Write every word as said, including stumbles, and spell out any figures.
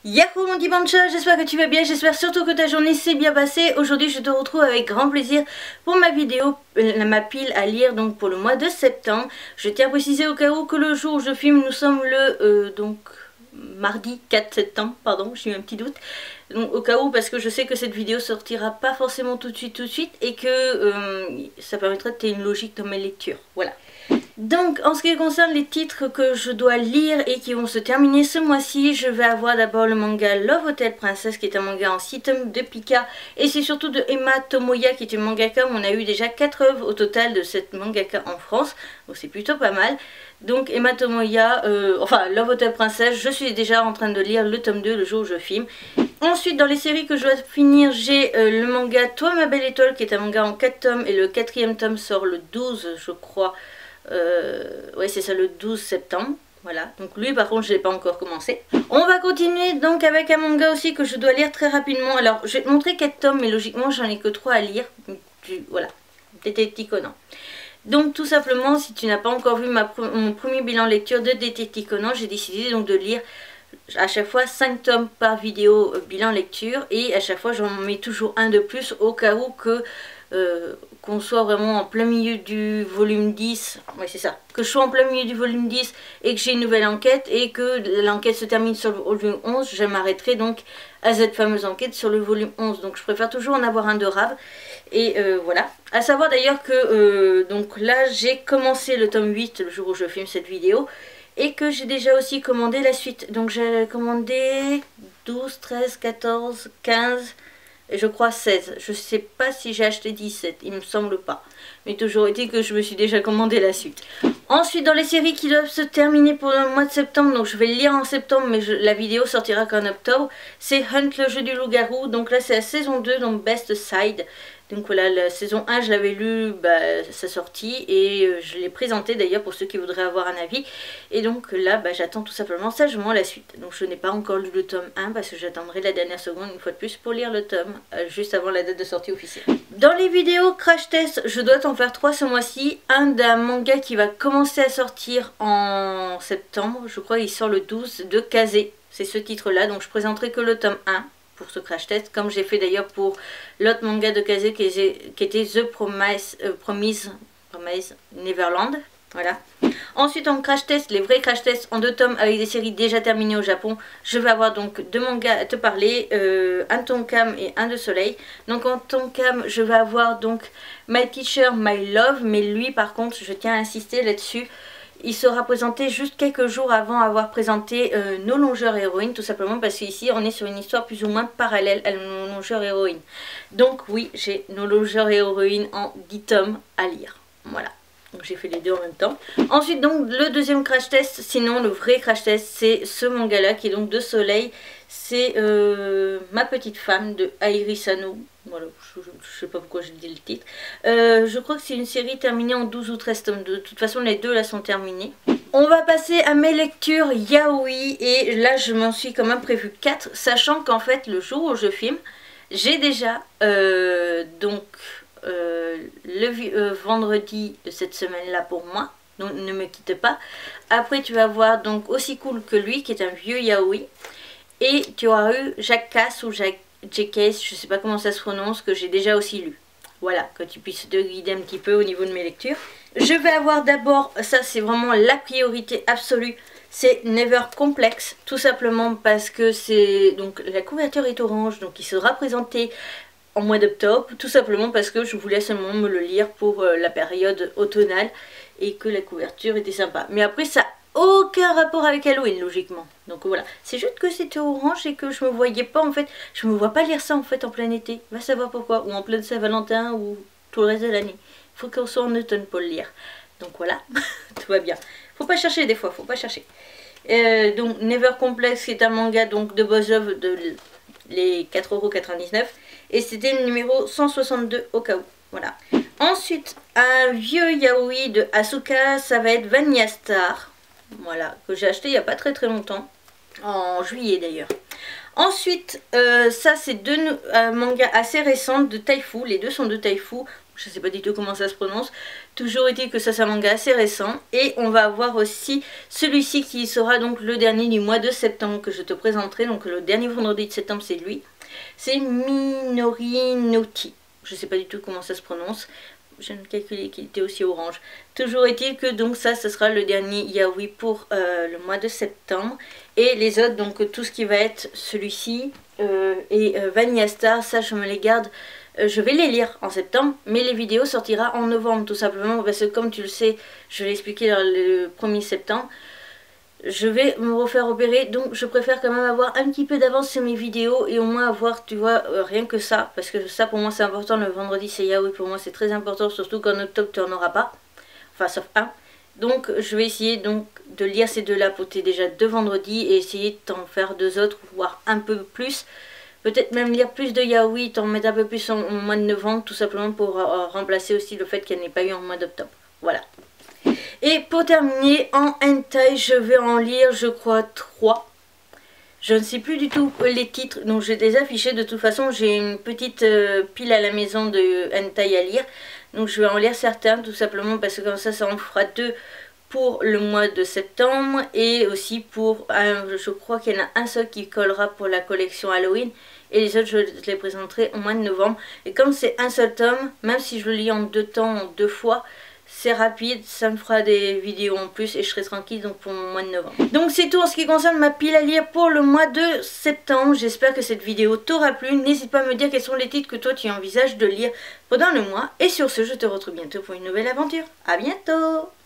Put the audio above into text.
Yahoo mon petit Bancha, j'espère que tu vas bien, j'espère surtout que ta journée s'est bien passée. Aujourd'hui je te retrouve avec grand plaisir pour ma vidéo, euh, ma pile à lire donc pour le mois de septembre. Je tiens à préciser au cas où que le jour où je filme, nous sommes le euh, donc mardi quatre septembre, pardon, j'ai eu un petit doute. Donc au cas où, parce que je sais que cette vidéo sortira pas forcément tout de suite tout de suite et que euh, ça permettrait de tenir une logique dans mes lectures, voilà. Donc en ce qui concerne les titres que je dois lire et qui vont se terminer ce mois-ci, je vais avoir d'abord le manga Love Hotel Princess qui est un manga en six tomes de Pika, et c'est surtout de Emma Tomoya qui est une mangaka. On a eu déjà quatre œuvres au total de cette mangaka en France, donc c'est plutôt pas mal. Donc Emma Tomoya, euh, enfin Love Hotel Princess, je suis déjà en train de lire le tome deux le jour où je filme. Ensuite dans les séries que je dois finir, j'ai euh, le manga Toi ma belle étoile qui est un manga en quatre tomes, et le quatrième tome sort le douze je crois. Euh, ouais c'est ça, le douze septembre. Voilà, donc lui par contre je l'ai pas encore commencé. On va continuer donc avec un manga aussi que je dois lire très rapidement. Alors je vais te montrer quatre tomes mais logiquement j'en ai que trois à lire. Tu, voilà, Détective Conan. Donc tout simplement, si tu n'as pas encore vu ma, mon premier bilan lecture de Détective Conan, j'ai décidé donc de lire à chaque fois cinq tomes par vidéo euh, bilan lecture, et à chaque fois j'en mets toujours un de plus au cas où que euh, qu'on soit vraiment en plein milieu du volume dix, ouais c'est ça, que je sois en plein milieu du volume dix et que j'ai une nouvelle enquête et que l'enquête se termine sur le volume onze, je m'arrêterai donc à cette fameuse enquête sur le volume onze. Donc je préfère toujours en avoir un de rave. Et euh, voilà. À savoir d'ailleurs que euh, donc là j'ai commencé le tome huit le jour où je filme cette vidéo, et que j'ai déjà aussi commandé la suite. Donc j'ai commandé douze, treize, quatorze, quinze et je crois seize. Je sais pas si j'ai acheté dix-sept, il me semble pas. Mais toujours été que je me suis déjà commandé la suite. Ensuite dans les séries qui doivent se terminer pour le mois de septembre, donc je vais le lire en septembre mais je, la vidéo sortira qu'en octobre, c'est Hunt le jeu du loup-garou. Donc là c'est la saison deux, donc Best Side. Donc voilà, la saison un je l'avais lu bah, sa sortie, et euh, je l'ai présenté d'ailleurs pour ceux qui voudraient avoir un avis. Et donc là bah, j'attends tout simplement sagement la suite. Donc je n'ai pas encore lu le tome un parce que j'attendrai la dernière seconde une fois de plus pour lire le tome euh, juste avant la date de sortie officielle. Dans les vidéos crash test, je dois t'en faire trois ce mois-ci. Un d'un manga qui va commencer à sortir en septembre, je crois il sort le douze, de Kaze. C'est ce titre là, donc je présenterai que le tome un pour ce crash test, comme j'ai fait d'ailleurs pour l'autre manga de Kaze qui, qui était The Promise, euh, Promise, Promise Neverland. Voilà. Ensuite en crash test, les vrais crash tests en deux tomes avec des séries déjà terminées au Japon. Je vais avoir donc deux mangas à te parler, euh, un Tonkam et un de Soleil. Donc en Tonkam je vais avoir donc My Teacher, My Love, mais lui par contre je tiens à insister là-dessus. Il sera présenté juste quelques jours avant avoir présenté euh, Nos Longeurs Héroïnes, tout simplement parce qu'ici on est sur une histoire plus ou moins parallèle à Nos Longeurs Héroïnes. Donc oui, j'ai Nos Longeurs Héroïnes en dix tomes à lire. Voilà. Donc j'ai fait les deux en même temps. Ensuite donc le deuxième crash test, sinon le vrai crash test, c'est ce manga là qui est donc de Soleil. C'est euh, Ma Petite Femme de Airi Sano. Voilà, je ne sais pas pourquoi j'ai dit le titre. Euh, je crois que c'est une série terminée en douze ou treize tomes. De toute façon les deux là sont terminés. On va passer à mes lectures yaoi, et là je m'en suis quand même prévu quatre, sachant qu'en fait le jour où je filme, j'ai déjà euh, donc euh, le euh, vendredi de cette semaine là pour moi. Donc ne me quitte pas. Après tu vas voir donc Aussi Cool que Lui qui est un vieux yaoi. Et tu auras eu Jacques Cass ou Jacques J K S, je ne sais pas comment ça se prononce, que j'ai déjà aussi lu. Voilà, que tu puisses te guider un petit peu au niveau de mes lectures. Je vais avoir d'abord, ça c'est vraiment la priorité absolue, c'est Never Complex. Tout simplement parce que c'est, donc la couverture est orange, donc il sera présenté en mois d'octobre. Tout simplement parce que je voulais seulement me le lire pour euh, la période automnale et que la couverture était sympa. Mais après ça aucun rapport avec Halloween logiquement, donc voilà, c'est juste que c'était orange et que je me voyais pas en fait, je me vois pas lire ça en fait en plein été, va savoir pourquoi, ou en pleine Saint-Valentin ou tout le reste de l'année. Il faut qu'on soit en automne pour le lire, donc voilà. Tout va bien, faut pas chercher des fois, faut pas chercher. Euh, donc Never Complex est un manga donc de Bozov de les quatre euros quatre-vingt-dix-neuf, et c'était le numéro cent soixante-deux au cas où, voilà. Ensuite un vieux yaoi de Asuka, ça va être Vanilla Star. Voilà, que j'ai acheté il n'y a pas très très longtemps, en juillet d'ailleurs. Ensuite, euh, ça c'est deux euh, mangas assez récents de Taifu, les deux sont de Taifu. je sais pas du tout comment ça se prononce. Toujours est-il que ça c'est un manga assez récent. Et on va avoir aussi celui-ci qui sera donc le dernier du mois de septembre que je te présenterai. Donc le dernier vendredi de septembre c'est lui. C'est Minori Noti. Je sais pas du tout comment ça se prononce. Je viens de calculer qu'il était aussi orange. Toujours est-il que donc ça, ce sera le dernier yaoi pour euh, le mois de septembre. Et les autres, donc tout ce qui va être celui-ci euh, et euh, Vanilla Star, ça je me les garde. Euh, je vais les lire en septembre, mais les vidéos sortira en novembre tout simplement. Parce que comme tu le sais, je l'ai expliqué le premier septembre. Je vais me refaire opérer, donc je préfère quand même avoir un petit peu d'avance sur mes vidéos et au moins avoir, tu vois, euh, rien que ça, parce que ça pour moi c'est important, le vendredi c'est yaoi, pour moi c'est très important, surtout qu'en octobre tu n'en auras pas, enfin sauf un. Donc je vais essayer donc de lire ces deux là pour tes déjà deux vendredis et essayer de t'en faire deux autres, voire un peu plus. Peut-être même lire plus de yaoi, t'en mettre un peu plus en, en mois de novembre, tout simplement pour euh, remplacer aussi le fait qu'elle n'ait pas eu en mois d'octobre. Voilà. Et pour terminer, en hentai, je vais en lire, je crois, trois. Je ne sais plus du tout les titres, donc je vais les afficher. De toute façon, j'ai une petite euh, pile à la maison de hentai à lire. Donc je vais en lire certains, tout simplement, parce que comme ça, ça en fera deux pour le mois de septembre. Et aussi pour, un, je crois qu'il y en a un seul qui collera pour la collection Halloween. Et les autres, je les présenterai au mois de novembre. Et comme c'est un seul tome, même si je le lis en deux temps, en deux fois, c'est rapide, ça me fera des vidéos en plus et je serai tranquille donc pour mon mois de novembre. Donc c'est tout en ce qui concerne ma pile à lire pour le mois de septembre. J'espère que cette vidéo t'aura plu. N'hésite pas à me dire quels sont les titres que toi tu envisages de lire pendant le mois. Et sur ce, je te retrouve bientôt pour une nouvelle aventure. A bientôt!